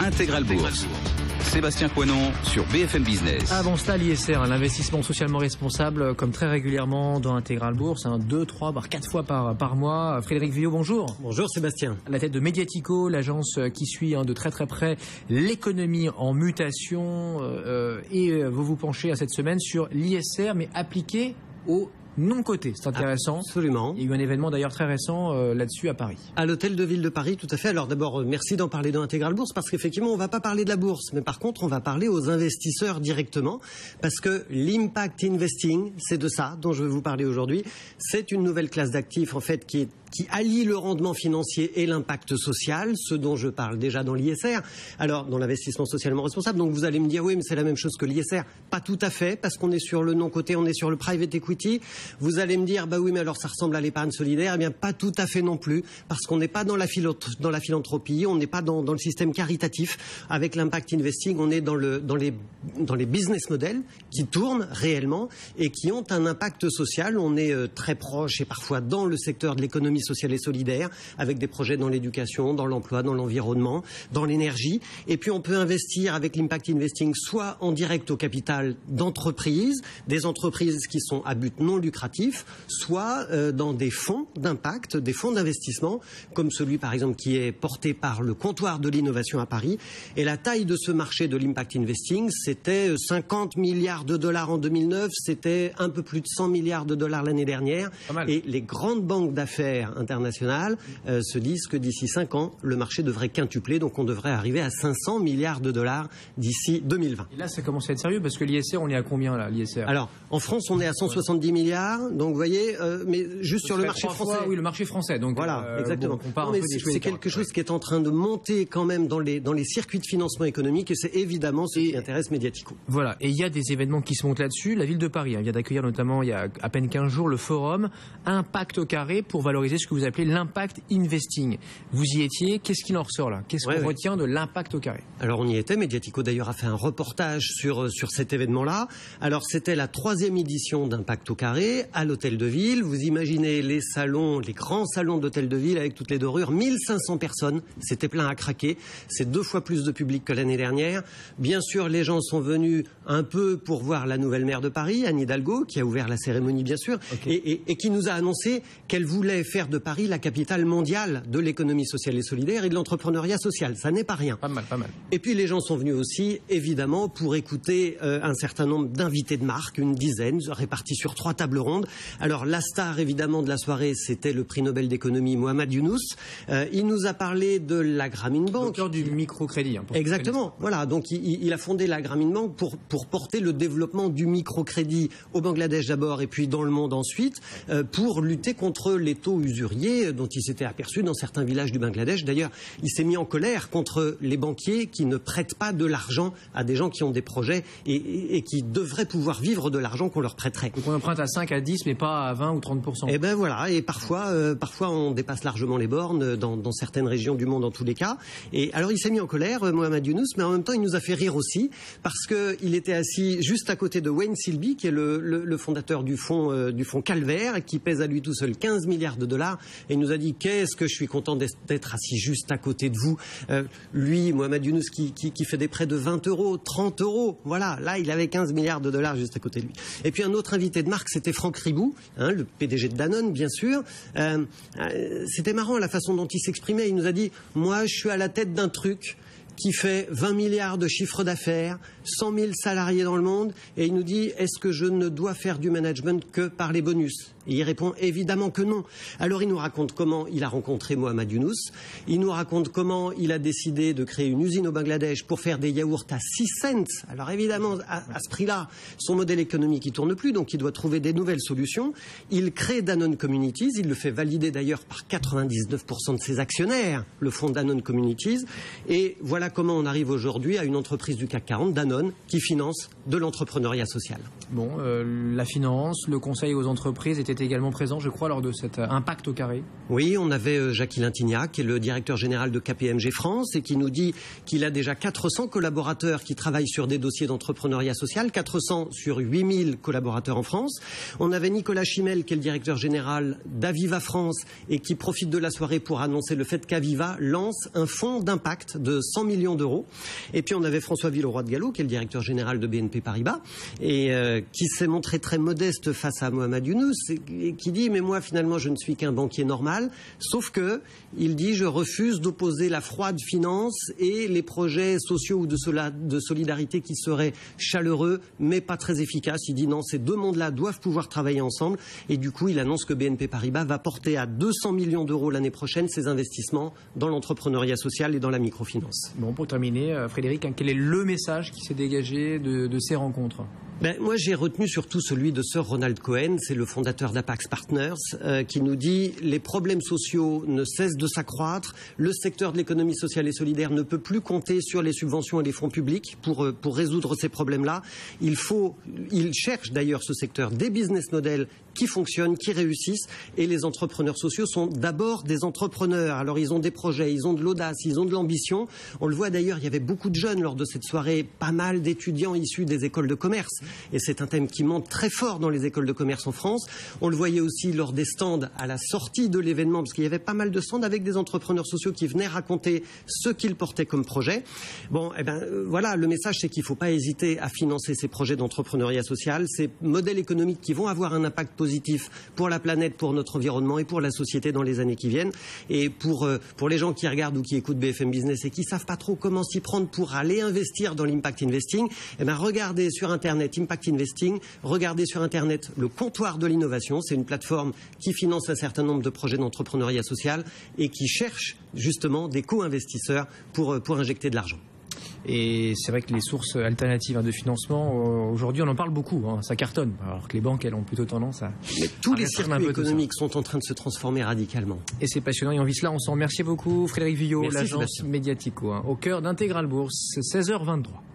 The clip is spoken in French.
Intégral Bourse. Sébastien Coinon sur BFM Business. Avant cela, l'ISR, l'investissement socialement responsable, comme très régulièrement dans Intégral Bourse, 2, 3, voire 4 fois par mois. Frédéric Villot, bonjour. Bonjour Sébastien. À la tête de Mediatico, l'agence qui suit de très très près l'économie en mutation. Et vous vous penchez à cette semaine sur l'ISR, mais appliqué au non-coté. C'est intéressant. Absolument. Il y a eu un événement d'ailleurs très récent là-dessus à Paris. À l'hôtel de ville de Paris, tout à fait. Alors d'abord, merci d'en parler dans Intégral Bourse, parce qu'effectivement, on ne va pas parler de la bourse, mais par contre, on va parler aux investisseurs directement, parce que l'impact investing, c'est de ça dont je vais vous parler aujourd'hui. C'est une nouvelle classe d'actifs, en fait, qui allie le rendement financier et l'impact social, ce dont je parle déjà dans l'ISR, alors dans l'investissement socialement responsable. Donc vous allez me dire, oui, mais c'est la même chose que l'ISR. Pas tout à fait, parce qu'on est sur le non-coté, on est sur le private equity. Vous allez me dire, bah oui, mais alors ça ressemble à l'épargne solidaire. Eh bien, pas tout à fait non plus, parce qu'on n'est pas dans la philanthropie, on n'est pas dans le système caritatif. Avec l'impact investing, on est dans les business models qui tournent réellement et qui ont un impact social. On est très proche et parfois dans le secteur de l'économie sociale et solidaire, avec des projets dans l'éducation, dans l'emploi, dans l'environnement, dans l'énergie. Et puis on peut investir avec l'impact investing soit en direct au capital d'entreprises, des entreprises qui sont à but non lucratif, soit dans des fonds d'impact, des fonds d'investissement, comme celui par exemple qui est porté par le comptoir de l'innovation à Paris. Et la taille de ce marché de l'impact investing, c'était 50 milliards de dollars en 2009, c'était un peu plus de 100 milliards de dollars l'année dernière. Et les grandes banques d'affaires internationales se disent que d'ici 5 ans, le marché devrait quintupler, donc on devrait arriver à 500 milliards de dollars d'ici 2020. Et là, ça commence à être sérieux, parce que l'ISR, on est à combien là, l'ISR? Alors, en France, on est à 170 milliards, donc vous voyez, mais juste sur le marché français. Oui, le marché français. Donc voilà, exactement. Bon, c'est quelque chose qui est en train de monter quand même dans les circuits de financement économique, et c'est évidemment ce qui intéresse Mediatico. Voilà, et il y a des événements qui se montent là-dessus. La ville de Paris vient d'accueillir notamment, il y a à peine 15 jours, le forum Impact au carré pour valoriser ce que vous appelez l'impact investing. Vous y étiez, qu'est-ce qu'il en ressort là? Qu'est-ce qu'on retient de l'impact au carré? Alors on y était, Mediatico d'ailleurs a fait un reportage sur cet événement-là. Alors c'était la 3e édition d'Impact au carré à l'hôtel de ville. Vous imaginez les salons, les grands salons d'hôtel de ville avec toutes les dorures, 1500 personnes, c'était plein à craquer. C'est 2 fois plus de public que l'année dernière. Bien sûr, les gens sont venus un peu pour voir la nouvelle maire de Paris, Anne Hidalgo, qui a ouvert la cérémonie bien sûr, et qui nous a annoncé qu'elle voulait faire de Paris la capitale mondiale de l'économie sociale et solidaire et de l'entrepreneuriat social. Ça n'est pas rien. Pas mal. Et puis les gens sont venus aussi, évidemment, pour écouter un certain nombre d'invités de marque, une dizaine, répartis sur 3 tables rondes. Alors la star, évidemment, de la soirée, c'était le prix Nobel d'économie Mohamed Younous. Il nous a parlé de la Grameen Bank. Docteur du microcrédit. Exactement. Voilà. Donc il a fondé la Grameen Bank pour porter le développement du microcrédit au Bangladesh d'abord et puis dans le monde ensuite, pour lutter contre les taux usuriers dont il s'était aperçu dans certains villages du Bangladesh. D'ailleurs, il s'est mis en colère contre les banquiers qui ne prêtent pas de l'argent à des gens qui ont des projets et qui devraient pouvoir vivre de l'argent qu'on leur prêterait. Donc on emprunte à 5, à 10, mais pas à 20 ou 30%. Et ben voilà, et parfois on dépasse largement les bornes dans certaines régions du monde en tous les cas. Et alors il s'est mis en colère, Mohamed Younous, mais en même temps il nous a fait rire aussi, parce qu'il était assis juste à côté de Wayne Silby, qui est le fondateur du fonds Calvaire, qui pèse à lui tout seul 15 milliards de dollars, et il nous a dit qu'est-ce que je suis content d'être assis juste à côté de vous. Lui, Mohamed Younous, qui fait des prêts de 20 euros, 30 euros, voilà, là il avait 15 milliards de dollars juste à côté de lui. Et puis un autre invité de marque, c'était Franck Ribou, le PDG de Danone, bien sûr. C'était marrant la façon dont il s'exprimait. Il nous a dit, moi je suis à la tête d'un truc qui fait 20 milliards de chiffre d'affaires, 100 000 salariés dans le monde, et il nous dit, est-ce que je ne dois faire du management que par les bonus? Et il répond évidemment que non. Alors il nous raconte comment il a rencontré Mohamed Younous, il nous raconte comment il a décidé de créer une usine au Bangladesh pour faire des yaourts à 6 cents. Alors évidemment, à ce prix-là, son modèle économique ne tourne plus, donc il doit trouver des nouvelles solutions. Il crée Danone Communities, il le fait valider d'ailleurs par 99% de ses actionnaires, le fonds Danone Communities, et voilà comment on arrive aujourd'hui à une entreprise du CAC 40, Danone, qui finance de l'entrepreneuriat social. Bon, la finance, le conseil aux entreprises était étiez également présent, je crois, lors de cet impact au carré. Oui, on avait Jacques Lintignac, qui est le directeur général de KPMG France, et qui nous dit qu'il a déjà 400 collaborateurs qui travaillent sur des dossiers d'entrepreneuriat social, 400 sur 8000 collaborateurs en France. On avait Nicolas Chimel, qui est le directeur général d'Aviva France, et qui profite de la soirée pour annoncer le fait qu'Aviva lance un fonds d'impact de 100 millions d'euros. Et puis on avait François Villeroy de Gallo, qui est le directeur général de BNP Paribas, et qui s'est montré très modeste face à Mohamed Younous, et qui dit « mais moi finalement je ne suis qu'un banquier normal », sauf que il dit « je refuse d'opposer la froide finance et les projets sociaux ou de solidarité qui seraient chaleureux mais pas très efficaces ». Il dit « non, ces deux mondes-là doivent pouvoir travailler ensemble », et du coup il annonce que BNP Paribas va porter à 200 millions d'euros l'année prochaine ses investissements dans l'entrepreneuriat social et dans la microfinance. Bon, pour terminer, Frédéric, quel est le message qui s'est dégagé de ces rencontres ? Moi, j'ai retenu surtout celui de Sir Ronald Cohen, c'est le fondateur d'Apax Partners, qui nous dit « les problèmes sociaux ne cessent de s'accroître, le secteur de l'économie sociale et solidaire ne peut plus compter sur les subventions et les fonds publics pour résoudre ces problèmes-là. Il cherche d'ailleurs ce secteur des business models qui fonctionnent, qui réussissent, et les entrepreneurs sociaux sont d'abord des entrepreneurs. Alors ils ont des projets, ils ont de l'audace, ils ont de l'ambition. On le voit d'ailleurs, il y avait beaucoup de jeunes lors de cette soirée, pas mal d'étudiants issus des écoles de commerce. Et c'est un thème qui monte très fort dans les écoles de commerce en France. On le voyait aussi lors des stands à la sortie de l'événement, parce qu'il y avait pas mal de stands avec des entrepreneurs sociaux qui venaient raconter ce qu'ils portaient comme projet. Bon, voilà, le message c'est qu'il ne faut pas hésiter à financer ces projets d'entrepreneuriat social, ces modèles économiques qui vont avoir un impact positif pour la planète, pour notre environnement et pour la société dans les années qui viennent. Et pour les gens qui regardent ou qui écoutent BFM Business et qui ne savent pas trop comment s'y prendre pour aller investir dans l'impact investing, regardez sur Internet Impact Investing, regardez sur Internet le comptoir de l'innovation. C'est une plateforme qui finance un certain nombre de projets d'entrepreneuriat social et qui cherche justement des co-investisseurs pour injecter de l'argent. Et c'est vrai que les sources alternatives de financement, aujourd'hui, on en parle beaucoup, ça cartonne, alors que les banques, elles ont plutôt tendance à... Mais tous les circuits économiques sont en train de se transformer radicalement. Et c'est passionnant, et on vit cela ensemble. Merci beaucoup, Frédéric Villot, l'agence Mediatico, au cœur d'Intégral Bourse, 16h23.